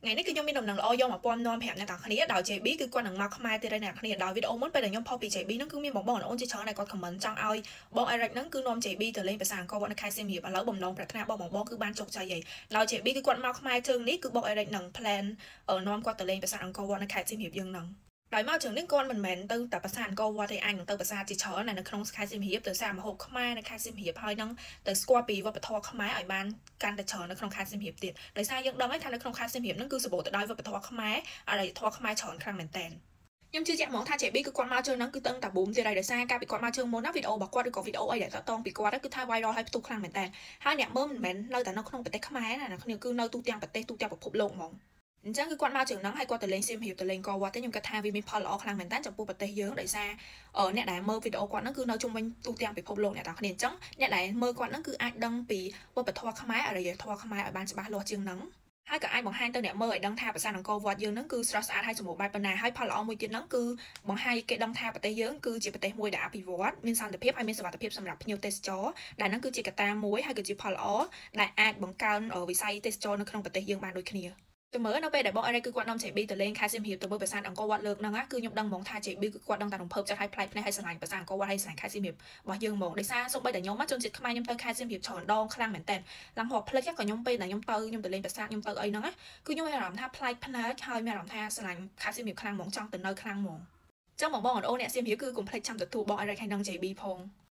ngàyនេះគឺខ្ញុំមានដំណឹងល្អយកមកពំនាំប្រាប់អ្នកទាំងគ្នាដោយ JB គឺគាត់នឹងមកខ្មែរទៀតហើយអ្នកគ្នាដោយវីដេអូមុនពេលដែលខ្ញុំផុសពី JB ហ្នឹងគឺមានបងប្អូនជាច្រើនដែលគាត់ comment ចង់ឲ្យបង Eric ហ្នឹងគឺនាំ JB ទៅលេងប្រាសាទអង្គរវត្តនៅខេត្តសៀមរាបឥឡូវបំណងប្រាថ្នាបងគឺបានជោគជ័យហើយដោយ JB គឺគាត់មកខ្មែរជើងនេះគឺបង Eric នឹង plan នាំគាត់ទៅលេងប្រាសាទអង្គរវត្តនៅខេត្តសៀមរាបយើងហ្នឹងដោយមកជើងនេះគាត់មិនមែនទៅតែប្រាសាទអង្គរវត្តទេអញនឹងទៅប្រាសាទជាច្រើននៅក្នុងខេត្តសៀមរាបទៅសាកម្ហូបខ្មែរនៅខេត្តសៀមរាបហើយនឹងទៅស្គាល់ពីវប្បធម៌ខ្មែរឲ្យបានកាន់តែច្រើននៅក្នុងខេត្តសៀមរាបទៀតដោយសារយើងដឹងហើយថានៅក្នុងខេត្តសៀមរាបហ្នឹងគឺសម្បូរទៅដោយវប្បធម៌ខ្មែរអរិយធម៌ខ្មែរច្រើនខ្លាំងមែនតើខ្ញុំជឿជាក់ហ្មងថា JB គឺគាត់មកជើងហ្នឹងគឺតឹងតាប៊ូមទៀតហើយដោយសារការពីគាត់មកជើងមុនណាវីដេអូរបស់គាត់ឬក៏វីដេអូអីដែលតតងពីគាត់គឺថា viral ហើយផ្ទុះខ្លាំងមែនតើហើយអ្នកមើលមិនមែននៅតែនៅក្នុងប្រទេសខ្មែរណាអ្នកគ្នាគឺនៅទូទាំងប្រទេសទូទាំងពិភពលោកហ្មងអញ្ចឹងគឺគាត់មកជើងហ្នឹងហើយគាត់ទៅលេងសៀមរាបទៅលេងកវត្តទេខ្ញុំគិតថាវាមានផលល្អខ្លាំងមែនតើចំពោះប្រទេសយើងដោយសារអ្នកដែលមើលវីដេអូគាត់ហ្នឹងគឺនៅជុំវិញទូទាំងពិភពលោកអ្នកទាំងគ្នាអញ្ចឹងអ្នកដែលមើលគាត់ហ្នឹងគឺអាចដឹងពីវប្បធម៌ខ្មែរអរិយធម៌ខ្មែរឲ្យបានច្បាស់លាស់ជាងហ្នឹងហើយក៏អាចបង្ហាញទៅអ្នកមើលឲ្យដឹងថាប្រាសាទអង្គរវត្តយើងហ្នឹងគឺស្រស់ស្អាតហើយសម្បូរបែបប៉ុណ្ណាហើយផលល្អមួយទៀតហ្នឹងគឺបង្ហាញគេដឹងថាប្រទេសយើងគឺជាប្រទេសមួយដែលអភិវឌ្ឍមានសន្តិភាពហើយមានសុវត្ថិភាពសម្រាប់ភ្ញៀវទេសចរដែលហ្នឹងគឺជាកត្តាមួយហើយគឺជាផលល្អដែលអាចបង្កើនវិស័យទេសចរនៅក្នុងប្រទេសយើងបានដូចគ្នាទៅមើលនៅពេលដែលបង Eric គឺគាត់នាំ JB ទៅលេងខេត្តសៀមរាបទៅមើលប្រាសាទអង្គរវត្តលើកហ្នឹងគឺខ្ញុំដឹងហ្មងថា JB គឺគាត់ដឹងតែរំភើបចិត្តឲ្យប្លែកភ្នែកឲ្យស្រឡាញ់ប្រាសាទអង្គរវត្តឲ្យស្រឡាញ់ខេត្តសៀមរាបរបស់យើងហ្មងដោយសារសូម្បីតែខ្ញុំជនជាតិខ្មែរខ្ញុំទៅខេត្តសៀមរាបច្រើនដងខ្លាំងមែនតើឡើងហោផ្លេចក៏ខ្ញុំពេលដែលខ្ញុំទៅលេងប្រាសាទខ្ញុំទៅអីហ្នឹងគឺខ្ញុំមានអារម្មណ៍ថាប្លែកភ្នែកហើយមានអារម្មណ៍ថាស្រឡាញ់ខេត្តសៀមរាបខ្លាំងហ្មងចង់ទៅនៅខ្លាំងហ្មងចឹងបងអ្នកសៀមរាបគឺកុំភ្លេចចាំទទួលបង Eric ហើយនឹង JB ផង